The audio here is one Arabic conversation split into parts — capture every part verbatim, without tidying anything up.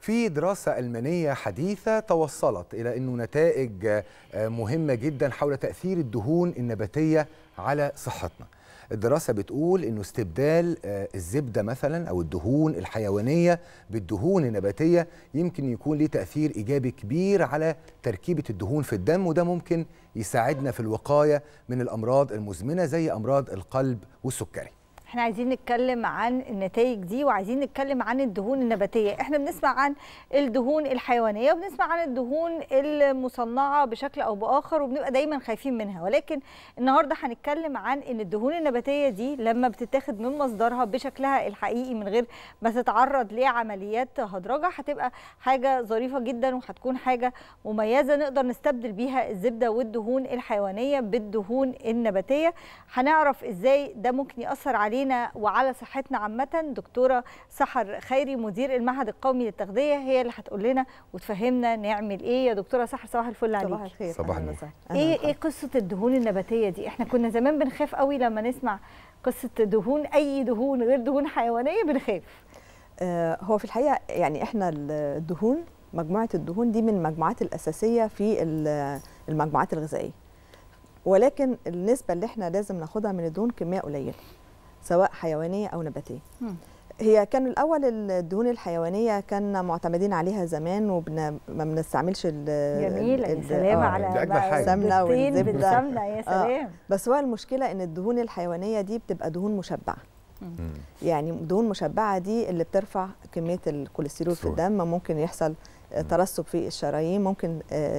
في دراسة ألمانية حديثة توصلت إلى أنه نتائج مهمة جدا حول تأثير الدهون النباتية على صحتنا. الدراسة بتقول أنه استبدال الزبدة مثلا أو الدهون الحيوانية بالدهون النباتية يمكن يكون له تأثير إيجابي كبير على تركيبة الدهون في الدم، وده ممكن يساعدنا في الوقاية من الأمراض المزمنة زي أمراض القلب والسكري. احنا عايزين نتكلم عن النتائج دي وعايزين نتكلم عن الدهون النباتية. احنا بنسمع عن الدهون الحيوانية وبنسمع عن الدهون المصنعة بشكل او باخر وبنبقى دايما خايفين منها، ولكن النهاردة هنتكلم عن ان الدهون النباتية دي لما بتتاخد من مصدرها بشكلها الحقيقي من غير ما تتعرض لعمليات هدرجة هتبقى حاجة ظريفة جدا وهتكون حاجة مميزة نقدر نستبدل بيها الزبدة والدهون الحيوانية بالدهون النباتية. هنعرف ازاي ده ممكن يأثر علينا وعلى صحتنا عامة. دكتورة سحر خيري مدير المعهد القومي للتغذية هي اللي هتقول لنا وتفهمنا نعمل ايه. يا دكتورة سحر صباح الفل عليكي. صباح الخير. صباح النور. ايه ايه قصة الدهون النباتية دي؟ احنا كنا زمان بنخاف قوي لما نسمع قصة دهون، اي دهون غير دهون حيوانية بنخاف. آه هو في الحقيقة يعني احنا الدهون، مجموعة الدهون دي من المجموعات الأساسية في المجموعات الغذائية، ولكن النسبة اللي احنا لازم ناخدها من الدهون كمية قليلة سواء حيوانية أو نباتية. م. هي كان الأول الدهون الحيوانية كان معتمدين عليها زمان وما بنستعملش جميل. يا سلام آه على السمنة والزبدة بالسمنة. يا سلام. آه بس هو المشكلة إن الدهون الحيوانية دي بتبقى دهون مشبعة. م. يعني دهون مشبعة دي اللي بترفع كمية الكوليسترول في الدم، ممكن يحصل ترسب في الشرايين، ممكن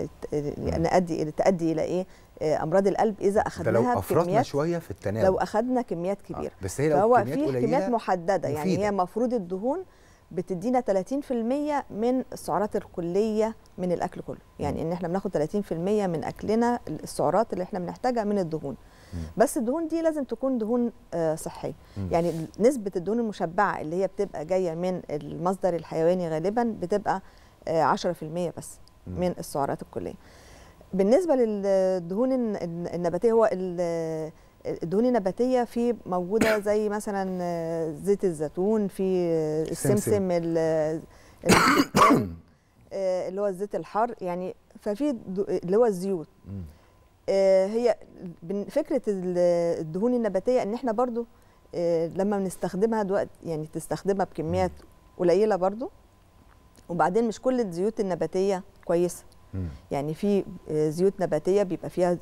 نؤدي تؤدي إلى إيه؟ امراض القلب اذا اخذناها لو افرطنا شويه في التناول، لو اخذنا كميات كبيره. آه. بس هي لو فهو كميات في قليله كميات محدده مفيدة. يعني هي المفروض الدهون بتدينا ثلاثين في المية من السعرات الكليه من الاكل كله، يعني ان احنا بناخد ثلاثين في المية من اكلنا السعرات اللي احنا بنحتاجها من الدهون. م. بس الدهون دي لازم تكون دهون آه صحيه. م. يعني نسبه الدهون المشبعه اللي هي بتبقى جايه من المصدر الحيواني غالبا بتبقى آه عشرة في المية بس م. من السعرات الكليه. بالنسبه للدهون النباتيه، هو الدهون النباتيه في موجوده زي مثلا زيت الزيتون، في السمسم اللي هو الزيت الحار، يعني ففي اللي هو الزيوت. هي فكره الدهون النباتيه ان احنا برضو لما بنستخدمها دلوقتي يعني تستخدمها بكميات قليله برضو، وبعدين مش كل الزيوت النباتيه كويسه. يعني في زيوت نباتيه بيبقى فيها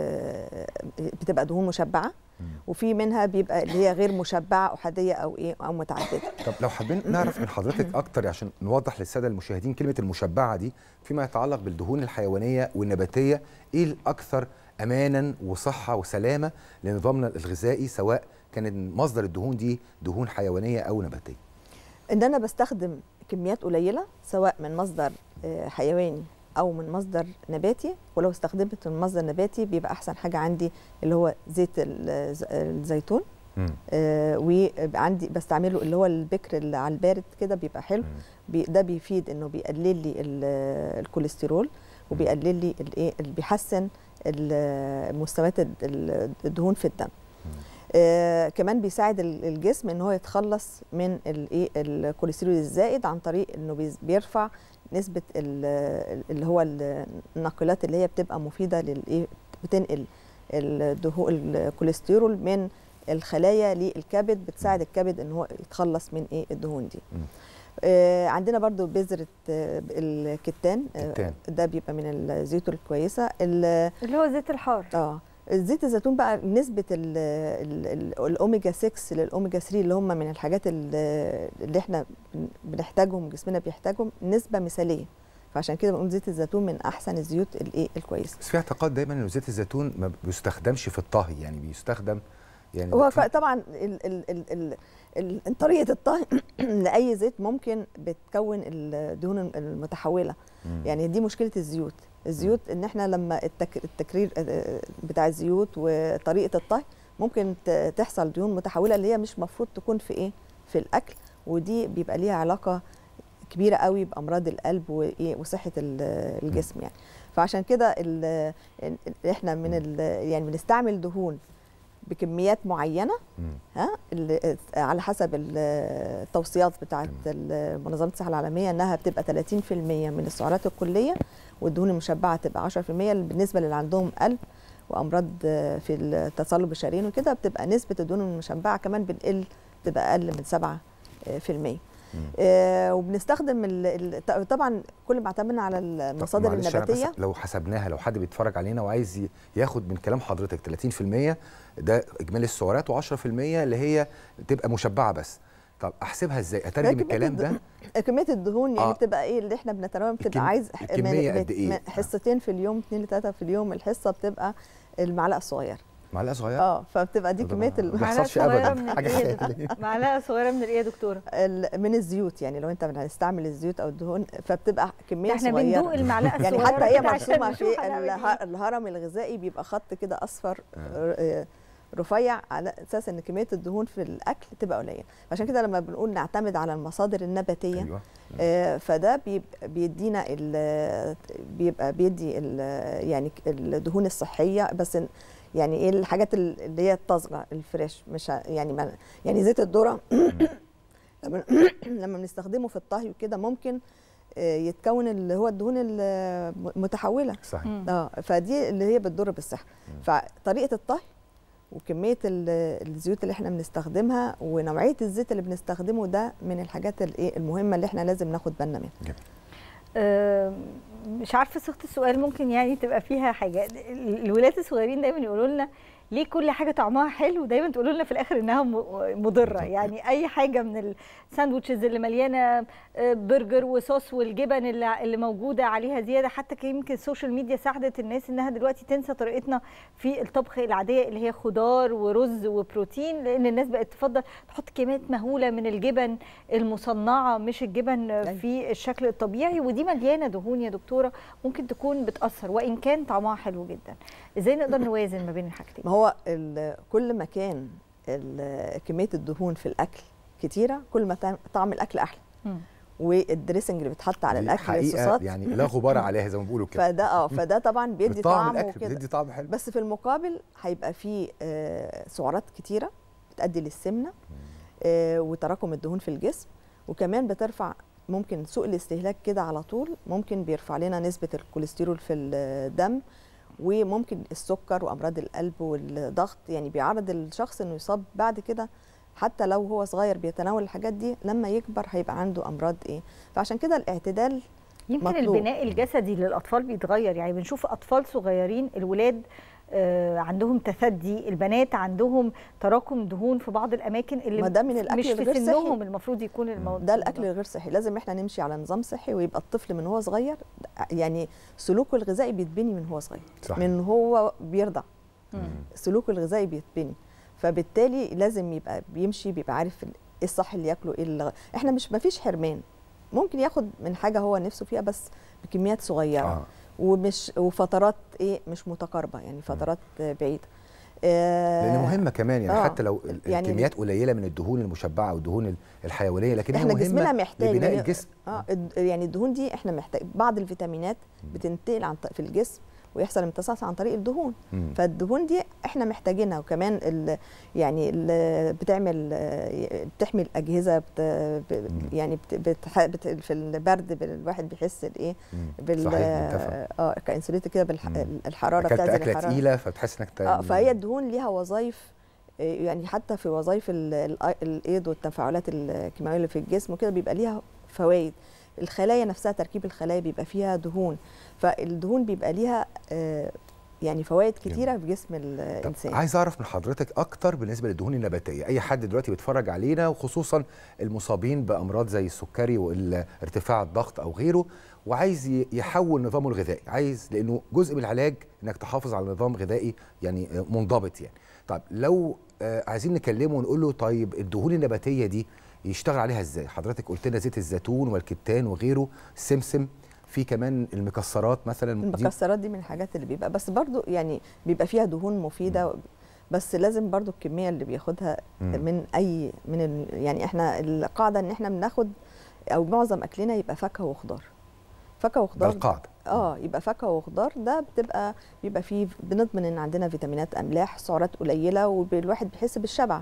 بتبقى دهون مشبعه، وفي منها بيبقى اللي هي غير مشبعه احاديه او ايه او متعدده. طب لو حابين نعرف من حضرتك اكتر عشان نوضح للساده المشاهدين كلمه المشبعه دي فيما يتعلق بالدهون الحيوانيه والنباتيه، ايه الاكثر امانا وصحه وسلامه لنظامنا الغذائي سواء كان مصدر الدهون دي دهون حيوانيه او نباتيه؟ ان انا بستخدم كميات قليله سواء من مصدر حيواني او من مصدر نباتي، ولو استخدمت من مصدر نباتي بيبقى احسن حاجه عندي اللي هو زيت الزيتون. آه وعندي بستعمله اللي هو البكر اللي على البارد كده بيبقى حلو. بي ده بيفيد انه بيقلل لي الكوليسترول وبيقلل لي الايه اللي بيحسن مستويات الدهون في الدم. آه كمان بيساعد الجسم ان هو يتخلص من الايه الكوليسترول الزائد عن طريق انه بيرفع نسبة اللي هو الناقلات اللي هي بتبقى مفيدة للايه، بتنقل الدهون الكوليسترول من الخلايا للكبد، بتساعد الكبد ان هو يتخلص من ايه الدهون دي. آه عندنا برضو بذرة آه الكتان، آه ده بيبقى من الزيوت الكويسة اللي هو زيت الحار. اه زيت الزيتون بقى نسبة الأوميجا ستة للأوميجا ثلاثة اللي هم من الحاجات اللي احنا بنحتاجهم جسمنا بيحتاجهم نسبة مثالية، فعشان كده بنقول زيت الزيتون من أحسن الزيوت الايه الكويسة. بس في اعتقاد دايما إنه زيت الزيتون ما بيستخدمش في الطهي، يعني بيستخدم يعني هو طبعا ال ال ال ال طريقة الطهي لأي زيت ممكن بتكون الدهون المتحولة. مم. يعني دي مشكلة الزيوت. الزيوت ان احنا لما التك... التكرير بتاع الزيوت وطريقه الطهي ممكن تحصل دهون متحوله اللي هي مش مفروض تكون في ايه في الاكل، ودي بيبقى ليها علاقه كبيره قوي بامراض القلب وايه وصحه الجسم يعني. فعشان كده احنا من يعني بنستعمل دهون بكميات معينه، ها اللي على حسب التوصيات بتاعه منظمه الصحه العالميه انها بتبقى ثلاثين في المية من السعرات الكليه، والدهون المشبعه تبقى عشرة في المية. بالنسبه للي عندهم قلب وامراض في التصلب الشرايين وكده بتبقى نسبه الدهون المشبعه كمان بنقل، تبقى اقل من سبعة في المية. آه وبنستخدم ال ال طبعا كل ما اعتمدنا على المصادر النباتيه. لو حسبناها، لو حد بيتفرج علينا وعايز ياخد من كلام حضرتك ثلاثين في المية ده اجمالي السعرات و10% اللي هي تبقى مشبعه بس، طب احسبها ازاي؟ اترجم الكلام ده كميه الدهون يعني آه. بتبقى ايه اللي احنا بنتناول؟ بتبقى عايز الكميه قد ايه؟ حصتين في اليوم، اثنين لثلاثه في اليوم. الحصه بتبقى المعلقه الصغيره، معلقه صغيره اه فبتبقى دي كميه ما بيحصلش ابدا حاجه خياليه. معلقه صغيره من ايه يا دكتوره؟ من الزيوت، يعني لو انت هنستعمل الزيوت او الدهون فبتبقى كميه احنا صغيره. احنا بندوق المعلقه الصغيره يعني حتى هي مرسومه في الهرم الغذائي بيبقى خط كده اصفر آه. رفيع على اساس ان كميه الدهون في الاكل تبقى قليله. عشان كده لما بنقول نعتمد على المصادر النباتيه أيوة. آه فده بيدينا بيبقى بيدي يعني الدهون الصحيه، بس يعني ايه الحاجات اللي هي الطازجه الفريش، مش يعني ما يعني زيت الذره لما بنستخدمه في الطهي وكده ممكن يتكون اللي هو الدهون المتحوله صحيح. اه فدي اللي هي بتضر بالصحه. فطريقه الطهي وكميه الزيوت اللي احنا بنستخدمها ونوعيه الزيت اللي بنستخدمه ده من الحاجات الايه المهمه اللي احنا لازم ناخد بالنا منها. أه مش عارفه صيغه السؤال ممكن يعني تبقى فيها حاجه. الولاد الصغيرين دايما يقولوا لنا ليه كل حاجه طعمها حلو، دايما تقولوا لنا في الاخر انها مضره. يعني اي حاجه من الساندوتشز اللي مليانه برجر وصوص والجبن اللي, اللي موجوده عليها زياده، حتى يمكن السوشيال ميديا ساعدت الناس انها دلوقتي تنسى طريقتنا في الطبخ العاديه اللي هي خضار ورز وبروتين، لان الناس بقت تفضل تحط كميات مهوله من الجبن المصنعه مش الجبن في الشكل الطبيعي، ودي مليانه دهون يا دكتوره ممكن تكون بتاثر وان كان طعمها حلو جدا. ازاي نقدر نوازن ما بين الحاجتين؟ ما هو كل ما كان كميه الدهون في الاكل كتيره كل ما طعم الاكل احلى. م. والدريسنج اللي بيتحط على الاكل الصوصات يعني لا غبار عليها زي ما بيقولوا كده. فده اه فده طبعا بيدي طعم وكده، بيدي طعم حلو، بس في المقابل هيبقى فيه آه سعرات كتيره بتؤدي للسمنه آه وتراكم الدهون في الجسم، وكمان بترفع ممكن سوء الاستهلاك كده على طول ممكن بيرفع لنا نسبه الكوليسترول في الدم، وممكن السكر وامراض القلب والضغط. يعني بيعرض الشخص انه يصاب بعد كده حتى لو هو صغير بيتناول الحاجات دي، لما يكبر هيبقى عنده امراض ايه. فعشان كده الاعتدال يمكن مطلوب. البناء الجسدي للاطفال بيتغير، يعني بنشوف اطفال صغيرين الولاد آه عندهم تثدي، البنات عندهم تراكم دهون في بعض الاماكن اللي ما ده من الاكل مش الغير في سنهم صحي. المفروض يكون الموضوع ده الاكل الغير صحي. لازم احنا نمشي على نظام صحي، ويبقى الطفل من هو صغير يعني سلوكه الغذائي بيتبني من هو صغير صحيح. من هو بيرضع سلوكه الغذائي بيتبني، فبالتالي لازم يبقى بيمشي بيبقى عارف ايه الصح اللي ياكله ايه اللي احنا مش ما فيش حرمان، ممكن ياخد من حاجه هو نفسه فيها بس بكميات صغيره آه. ومش وفترات ايه مش متقاربه، يعني فترات بعيده. آه لان مهمه كمان يعني آه حتى لو يعني الكميات قليله من الدهون المشبعه والدهون الحيوانيه، لكن احنا مهمه جسمنا محتاج لبناء يعني الجسم. اه يعني الدهون دي احنا محتاج بعض الفيتامينات بتنتقل عن في الجسم ويحصل امتصاص عن طريق الدهون. مم. فالدهون دي احنا محتاجينها، وكمان ال يعني ال بتعمل بتحمي الاجهزه بت يعني بت بت بت في البرد الواحد بيحس الايه بال اه كانسوليت كده بالحراره بتاعت الحراره اكله تقيله فبتحس انك اه فهي الدهون ليها وظائف، يعني حتى في وظائف الايض والتفاعلات الكيماويه اللي في الجسم وكده بيبقى ليها فوائد. الخلايا نفسها تركيب الخلايا بيبقى فيها دهون، فالدهون بيبقى ليها آه يعني فوائد كتيره في جسم الانسان. عايز اعرف من حضرتك اكتر بالنسبه للدهون النباتيه. اي حد دلوقتي بيتفرج علينا وخصوصا المصابين بامراض زي السكري وارتفاع الضغط او غيره، وعايز يحول نظامه الغذائي، عايز لانه جزء من العلاج انك تحافظ على نظام غذائي يعني منضبط يعني. طيب لو آه عايزين نكلمه ونقول له طيب الدهون النباتيه دي يشتغل عليها ازاي؟ حضرتك قلت لنا زيت الزيتون والكتان وغيره، السمسم، في كمان المكسرات مثلا. المكسرات دي من الحاجات اللي بيبقى بس برضو يعني بيبقى فيها دهون مفيده، م. بس لازم برضو الكميه اللي بياخدها م. من اي من ال يعني احنا القاعده ان احنا بناخد او معظم اكلنا يبقى فاكهه وخضار، فاكهه وخضار ده القاعده. اه يبقى فاكهه وخضار ده بتبقى بيبقى فيه بنضمن ان عندنا فيتامينات، املاح، سعرات قليله، والواحد بيحس بالشبع.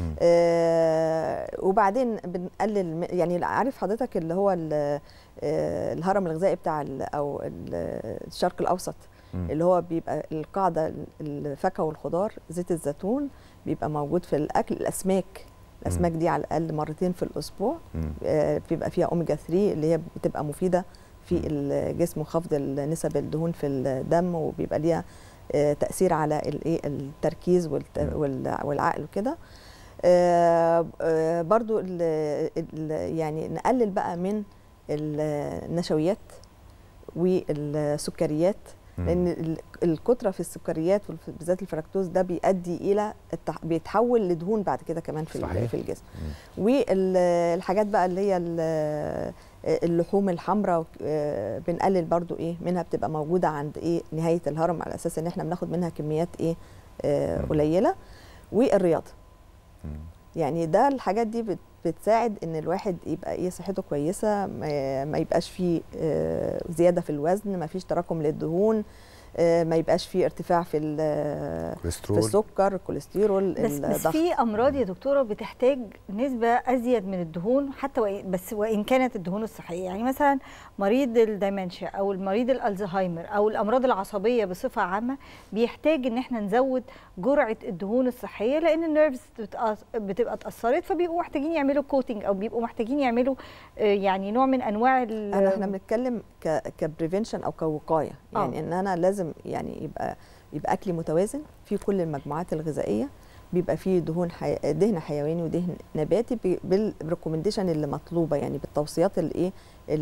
آه وبعدين بنقلل، يعني عارف حضرتك اللي هو آه الهرم الغذائي بتاع او الشرق الاوسط، مم. اللي هو بيبقى القاعده الفاكهه والخضار، زيت الزيتون بيبقى موجود في الاكل، الاسماك الاسماك دي على الاقل مرتين في الاسبوع، آه بيبقى فيها اوميجا ثلاثة اللي هي بتبقى مفيده في الجسم وخفض نسب الدهون في الدم، وبيبقى ليها آه تاثير على الايه التركيز والعقل وكده. آه آه برضو ال ال يعني نقلل بقى من النشويات والسكريات، لان الكتره في السكريات بالذات الفركتوز ده بيؤدي الى بيتحول لدهون بعد كده كمان في صحيح. في الجسم. والحاجات بقى اللي هي اللحوم الحمراء بنقلل برضو ايه منها، بتبقى موجوده عند ايه نهايه الهرم، على اساس ان احنا بناخد منها كميات ايه آه قليله. والرياضه يعني ده الحاجات دي بتساعد ان الواحد يبقى ايه صحته كويسه، ما يبقاش فيه زياده في الوزن، ما فيش تراكم للدهون، ما يبقاش فيه ارتفاع في في السكر، الكوليسترول، بس الضغط. بس في امراض يا دكتوره بتحتاج نسبه ازيد من الدهون حتى وإن بس وان كانت الدهون الصحيه، يعني مثلا مريض الديمنشيا او المريض الالزهايمر او الامراض العصبيه بصفه عامه بيحتاج ان احنا نزود جرعه الدهون الصحيه، لان النيرفز بتبقى اتاثرت، فبيبقوا محتاجين يعملوا كوتنج او بيبقوا محتاجين يعملوا يعني نوع من انواع احنا بنتكلم كبريفنشن او كوقايه، يعني أوه. ان انا لازم يعني يبقى يبقى اكلي متوازن في كل المجموعات الغذائيه، بيبقى فيه دهون حي... دهن حيواني ودهن نباتي بالريكومنديشن اللي مطلوبه، يعني بالتوصيات الايه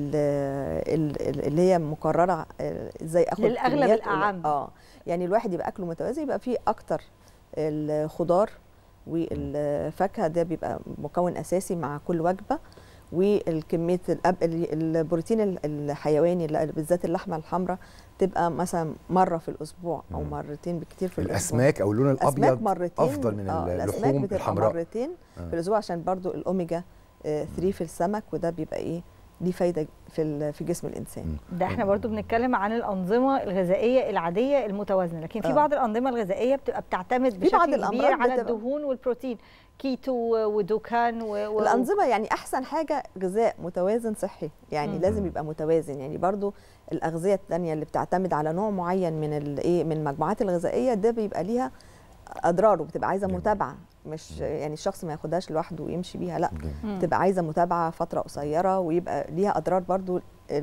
اللي هي مقرره ازاي اخد للاغلب الاعم. اه يعني الواحد يبقى اكله متوازن، يبقى فيه اكتر الخضار والفاكهه، ده بيبقى مكون اساسي مع كل وجبه، والكميه البروتين الحيواني بالذات اللحمه الحمراء تبقى مثلا مره في الاسبوع او مرتين بالكثير في الاسبوع. الاسماك او اللون الابيض مرتين افضل من آه اللحوم الحمراء مرتين آه. في الاسبوع، عشان برضو الاوميجا ثلاثة في السمك، وده بيبقى ايه ليه فايده في في جسم الانسان. ده احنا برضو بنتكلم عن الانظمه الغذائيه العاديه المتوازنه، لكن في آه. بعض الانظمه الغذائيه بتبقى بتعتمد بشكل كبير على الدهون والبروتين، كيتو ودوكان و... و... الانظمه يعني احسن حاجه غذاء متوازن صحي، يعني مم. لازم يبقى متوازن. يعني برضو الاغذيه الثانيه اللي بتعتمد على نوع معين من الايه من المجموعات الغذائيه، ده بيبقى ليها اضرار وبتبقى عايزه متابعه، مش يعني الشخص ما ياخدهاش لوحده ويمشي بيها، لا بتبقى عايزه متابعه فتره قصيره، ويبقى ليها اضرار برضو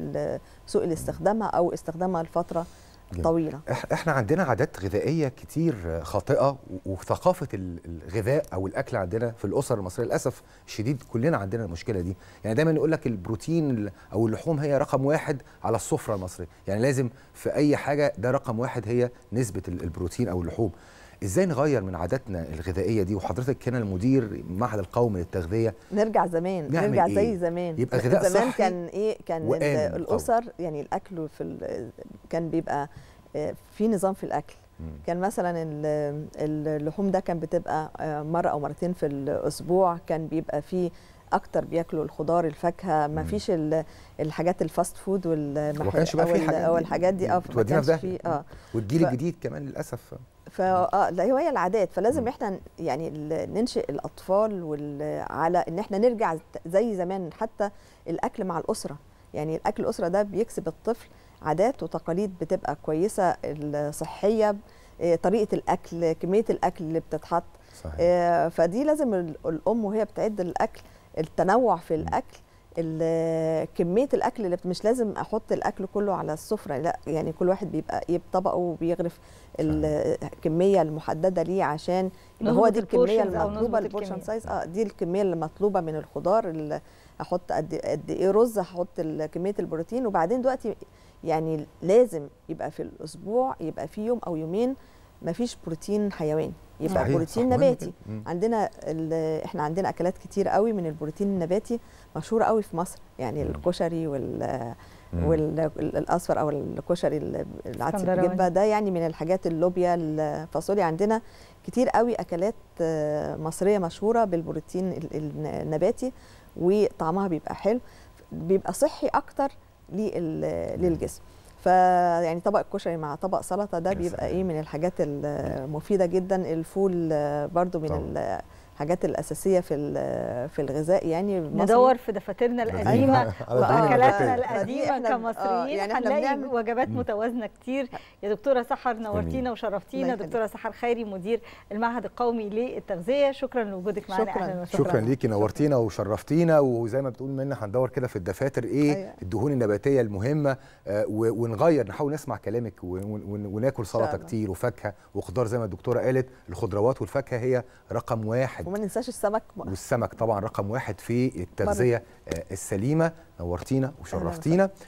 سوء الاستخدامها او استخدامها لفتره طويله. احنا عندنا عادات غذائيه كتير خاطئه، وثقافه الغذاء او الاكل عندنا في الاسر المصريه للاسف الشديد كلنا عندنا المشكله دي. يعني دايما يقول لك البروتين او اللحوم هي رقم واحد على السفره المصريه، يعني لازم في اي حاجه ده رقم واحد هي نسبه البروتين او اللحوم. ازاي نغير من عاداتنا الغذائيه دي؟ وحضرتك هنا المدير المعهد القومي للتغذيه. نرجع زمان، نرجع زي إيه؟ زمان يبقى غذاء زمان صحي كان ايه كان الاسر طبعا. يعني الاكل في كان بيبقى في نظام في الاكل. مم. كان مثلا اللحوم ده كان بتبقى مره او مرتين في الاسبوع، كان بيبقى فيه اكتر بياكلوا الخضار الفاكهه، ما فيش الحاجات الفاست فود والمح... ما كانش بقى في او الحاجات دي اه ما كانش في اه والجيل ف... الجديد كمان للاسف فاه لا هي العادات، فلازم م. احنا يعني ننشئ الاطفال وال... على ان احنا نرجع زي زمان، حتى الاكل مع الاسره، يعني الاكل الاسره ده بيكسب الطفل عادات وتقاليد بتبقى كويسه، الصحيه، طريقه الاكل، كميه الاكل اللي بتتحط. صحيح. فدي لازم الام وهي بتعد الاكل، التنوع في الاكل، كميه الاكل اللي مش لازم احط الاكل كله على السفره، لا يعني كل واحد بيبقى ايه بطبقه وبيغرف الكميه المحدده ليه، عشان هو دي الكميه المطلوبه، البورشن سايز اه دي الكميه اللي مطلوبه من الخضار، اللي احط قد قد ايه رز، هحط كميه البروتين. وبعدين دلوقتي يعني لازم يبقى في الاسبوع يبقى في يوم او يومين ما فيش بروتين حيواني، يبقى صحيح. بروتين صح نباتي. عندنا احنا عندنا اكلات كتير قوي من البروتين النباتي مشهوره قوي في مصر، يعني مم. الكشري وال والاصفر او الكشري العدس بالجبه، ده يعني من الحاجات، اللوبيا، الفاصوليا، عندنا كتير قوي اكلات مصريه مشهوره بالبروتين النباتي، وطعمها بيبقى حلو، بيبقى صحي اكتر للجسم. فيعني طبق الكشري مع طبق سلطه ده بيبقى ايه من الحاجات المفيده جدا. الفول برضو من طبعا. الحاجات الاساسيه في في الغذاء يعني. ندور في دفاترنا القديمه واكلاتنا القديمه كمصريين يعني هنلاقي وجبات متوازنه كتير. يا دكتوره سحر نورتينا وشرفتينا. دكتوره سحر خيري مدير المعهد القومي للتغذيه، شكرا لوجودك معنا. شكرا شكرا, شكرا ليكي، نورتينا وشرفتينا. وزي ما بتقول منى هندور كده في الدفاتر ايه أيوة. الدهون النباتيه المهمه، آه ونغير، نحاول نسمع كلامك وناكل سلطه كتير وفاكهه وخضار زي ما الدكتوره قالت. الخضروات والفاكهه هي رقم واحد، وما ننساش السمك. والسمك طبعا رقم واحد في التغذيه السليمه. نورتينا وشرفتينا.